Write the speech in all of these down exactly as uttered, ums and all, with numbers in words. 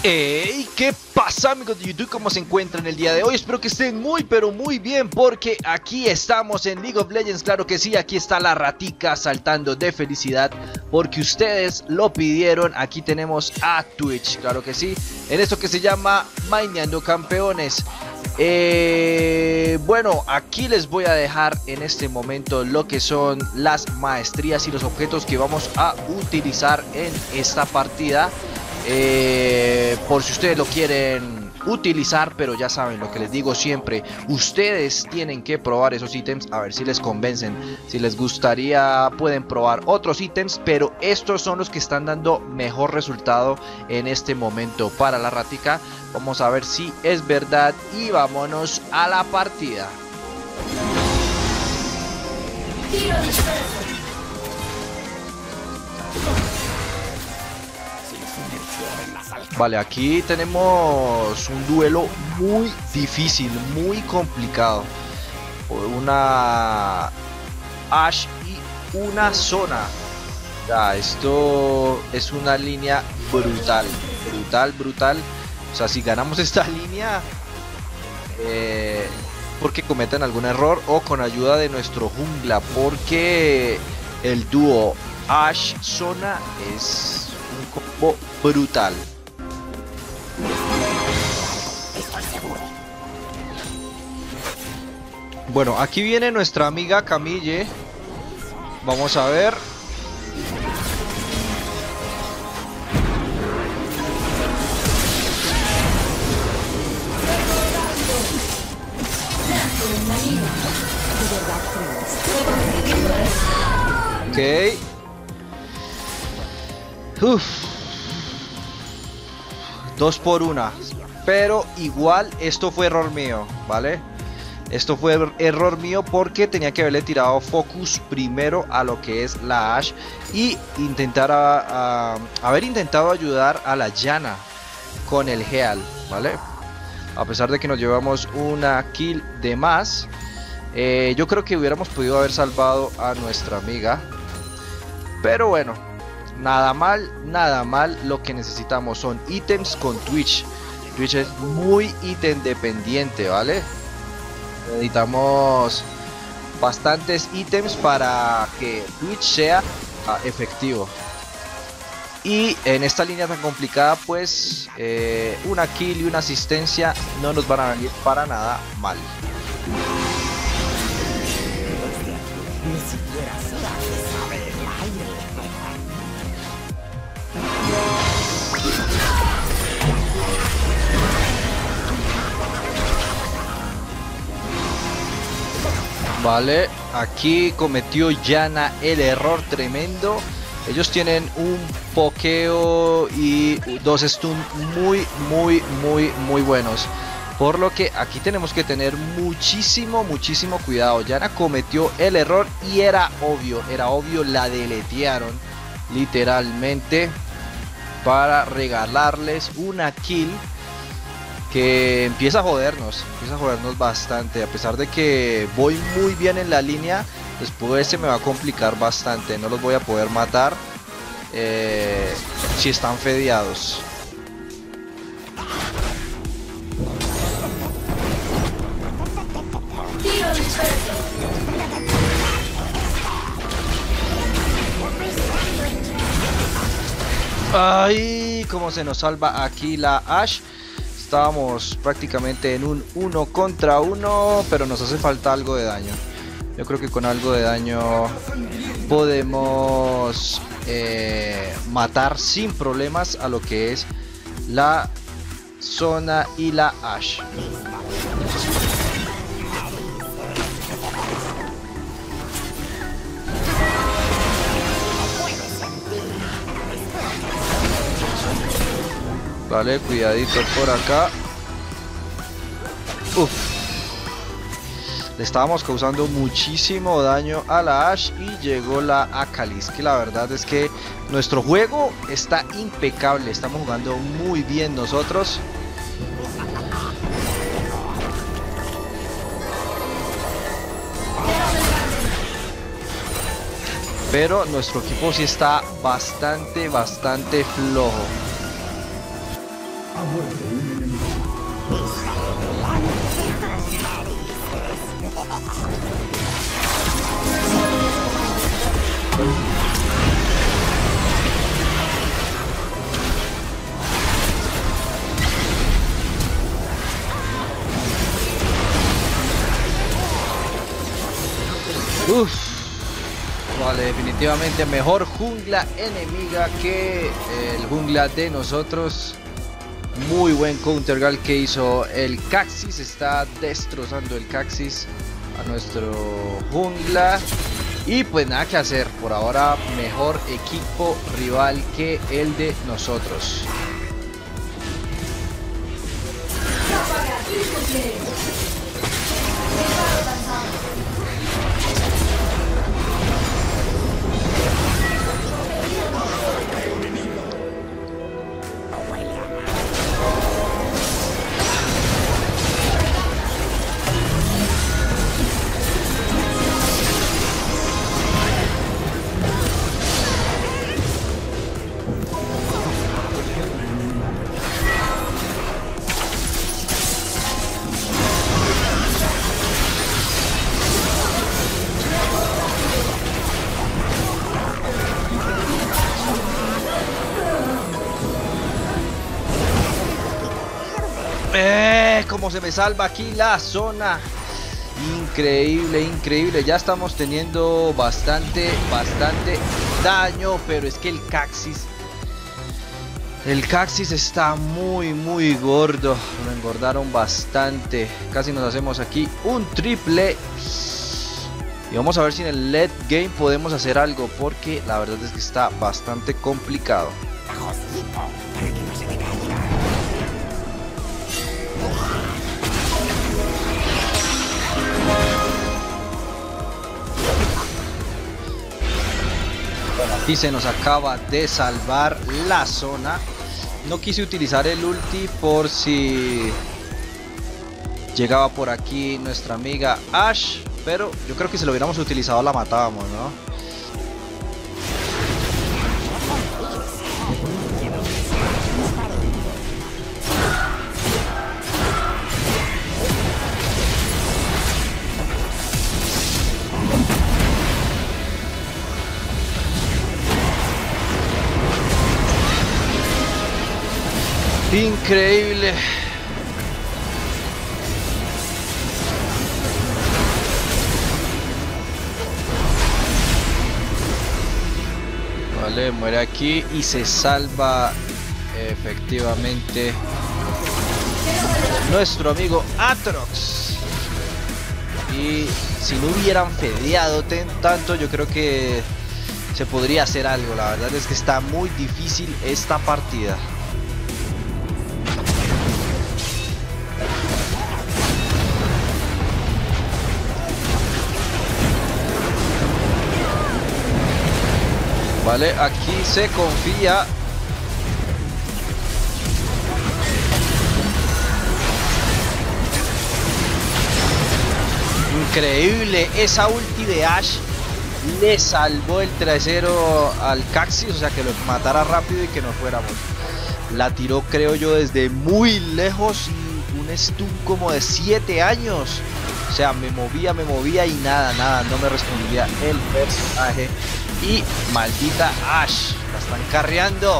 Hey, ¿qué pasa, amigos de YouTube? ¿Cómo se encuentran el día de hoy? Espero que estén muy pero muy bien, porque aquí estamos en League of Legends. Claro que sí, aquí está la ratica saltando de felicidad porque ustedes lo pidieron. Aquí tenemos a Twitch, claro que sí, en esto que se llama Maineando Campeones. Eh, bueno, aquí les voy a dejar en este momento lo que son las maestrías y los objetos que vamos a utilizar en esta partida. Eh, por si ustedes lo quieren utilizar, pero ya saben lo que les digo siempre, ustedes tienen que probar esos ítems a ver si les convencen. Si les gustaría pueden probar otros ítems, pero estos son los que están dando mejor resultado en este momento para la ratica. Vamos a ver si es verdad y vámonos a la partida. Vale, aquí tenemos un duelo muy difícil, muy complicado. Una Ashe y una Zona. Ya, esto es una línea brutal, brutal, brutal. O sea, si ganamos esta línea, eh, porque cometen algún error o con ayuda de nuestro jungla, porque el dúo Ashe-Zona es un combo brutal. Bueno, aquí viene nuestra amiga Camille. Vamos a ver. Ok. Uf. Dos por una. Pero igual esto fue error mío, ¿vale? Esto fue er error mío porque tenía que haberle tirado focus primero a lo que es la Ashe y intentar a, a, haber intentado ayudar a la Janna con el Heal, ¿vale? A pesar de que nos llevamos una kill de más, eh, yo creo que hubiéramos podido haber salvado a nuestra amiga. Pero bueno, nada mal, nada mal. Lo que necesitamos son ítems con Twitch. Twitch es muy ítem dependiente, ¿vale? Necesitamos bastantes ítems para que Twitch sea uh, efectivo. Y en esta línea tan complicada, pues eh, una kill y una asistencia no nos van a venir para nada mal. Ni siquiera sabe el aire. Vale, aquí cometió Janna el error tremendo. Ellos tienen un pokeo y dos stun muy, muy, muy, muy buenos. Por lo que aquí tenemos que tener muchísimo, muchísimo cuidado. Janna cometió el error y era obvio, era obvio, la deletearon literalmente para regalarles una kill que empieza a jodernos, empieza a jodernos bastante. A pesar de que voy muy bien en la línea, después se me va a complicar bastante. No los voy a poder matar eh, si están fedeados. Ay, cómo se nos salva aquí la Ashe. Estábamos prácticamente en un uno contra uno, pero nos hace falta algo de daño. Yo creo que con algo de daño podemos eh, matar sin problemas a lo que es la Zona y la Ashe. Vale, cuidadito por acá. Uf. Le estábamos causando muchísimo daño a la Ashe y llegó la Acalis, que la verdad es que nuestro juego está impecable. Estamos jugando muy bien nosotros. Pero nuestro equipo sí está bastante, bastante flojo. Uf, vale, definitivamente mejor jungla enemiga que el jungla de nosotros. Muy buen counter gal que hizo el Caxis. Está destrozando el Caxis a nuestro jungla. Y pues nada que hacer, por ahora mejor equipo rival que el de nosotros. Eh, cómo se me salva aquí la zona. Increíble, increíble. Ya estamos teniendo bastante, bastante daño. Pero es que el Caxis El Caxis está muy, muy gordo. Lo engordaron bastante. Casi nos hacemos aquí un triple. Y vamos a ver si en el late game podemos hacer algo, porque la verdad es que está bastante complicado. Y se nos acaba de salvar la zona. No quise utilizar el ulti por si llegaba por aquí nuestra amiga Ashe, pero yo creo que si lo hubiéramos utilizado la matábamos, ¿no? Increíble. Vale, muere aquí y se salva efectivamente nuestro amigo Aatrox. Y si no hubieran fedeado tanto, yo creo que se podría hacer algo. La verdad es que está muy difícil esta partida. Vale, aquí se confía. Increíble, esa ulti de Ashe le salvó el trasero al Caxis, o sea que lo matara rápido y que nos fuéramos. La tiró, creo yo, desde muy lejos y un stun como de siete años. O sea, me movía, me movía y nada, nada, no me respondía el personaje. Y maldita Ashe, la están carreando.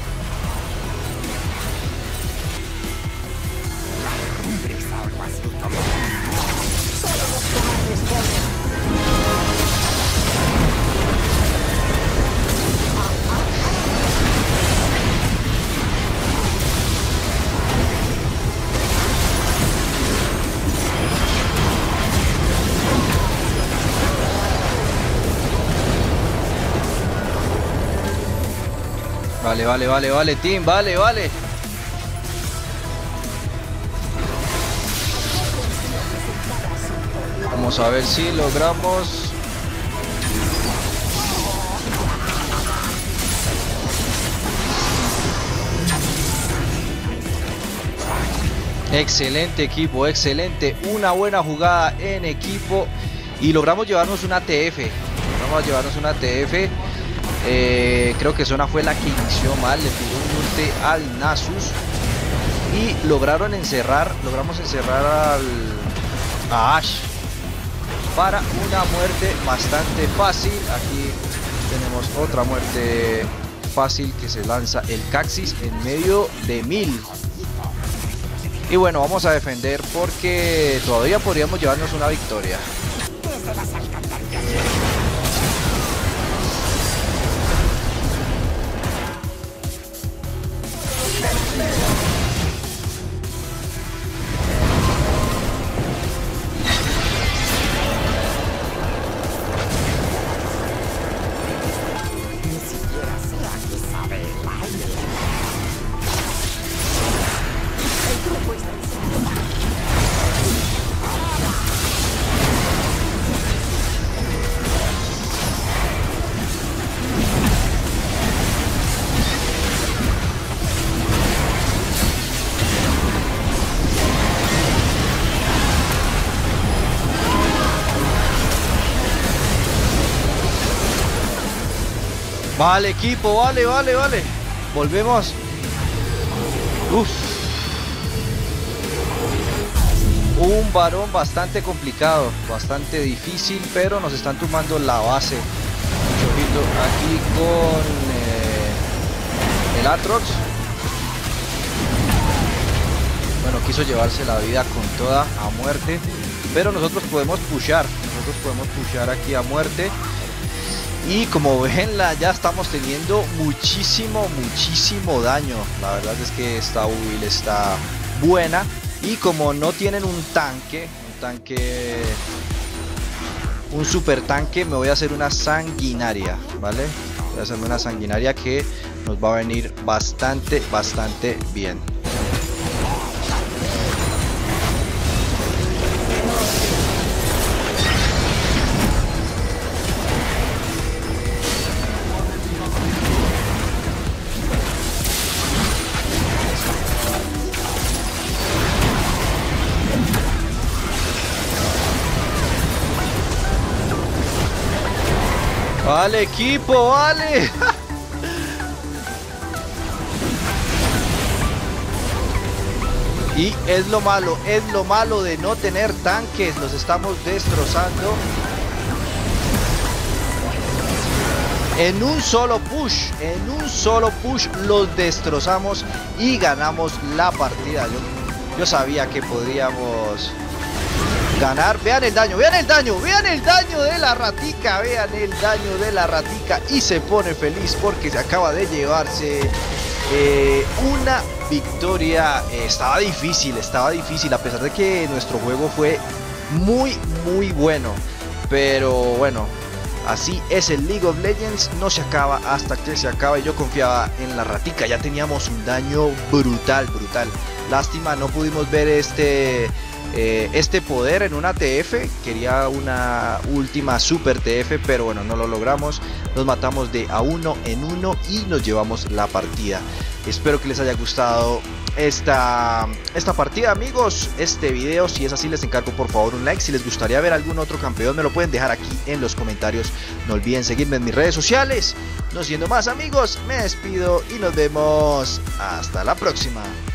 Vale, vale, vale, vale, team, vale, vale. Vamos a ver si logramos. Excelente equipo, excelente. Una buena jugada en equipo. Y logramos llevarnos una T F. Vamos a llevarnos una T F. Eh, creo que Zona fue la que inició mal, le tiró un ulti al Nasus y lograron encerrar, logramos encerrar al, a Ash para una muerte bastante fácil. Aquí tenemos otra muerte fácil que se lanza el Caxis en medio de mil. Y bueno, vamos a defender porque todavía podríamos llevarnos una victoria. Vale, equipo, vale, vale, vale. Volvemos. Uf. Un varón bastante complicado, bastante difícil, pero nos están tumbando la base. Ojito aquí con eh, el Aatrox. Bueno, quiso llevarse la vida con toda a muerte, pero nosotros podemos pushar. Nosotros podemos pushar aquí a muerte. Y como ven, la, ya estamos teniendo muchísimo, muchísimo daño. La verdad es que esta build está buena. Y como no tienen un tanque, un tanque, un super tanque, me voy a hacer una sanguinaria, ¿vale? Voy a hacerme una sanguinaria que nos va a venir bastante, bastante bien. Vale, equipo, vale. Y es lo malo, es lo malo de no tener tanques. Los estamos destrozando en un solo push. En un solo push los destrozamos y ganamos la partida. Yo, yo sabía que podríamos ganar. Vean el daño, vean el daño, vean el daño de la ratica, vean el daño de la ratica. Y se pone feliz porque se acaba de llevarse eh, una victoria. Eh, estaba difícil, estaba difícil, a pesar de que nuestro juego fue muy, muy bueno. Pero bueno, así es el League of Legends, no se acaba hasta que se acaba. Y yo confiaba en la ratica, ya teníamos un daño brutal, brutal. Lástima, no pudimos ver este... Eh, este poder en una T F. Quería una última super T F, pero bueno, no lo logramos. Nos matamos de a uno en uno y nos llevamos la partida. Espero que les haya gustado esta, esta partida, amigos, este video. Si es así, les encargo por favor un like. Si les gustaría ver algún otro campeón, me lo pueden dejar aquí en los comentarios. No olviden seguirme en mis redes sociales. No siendo más, amigos, me despido y nos vemos hasta la próxima.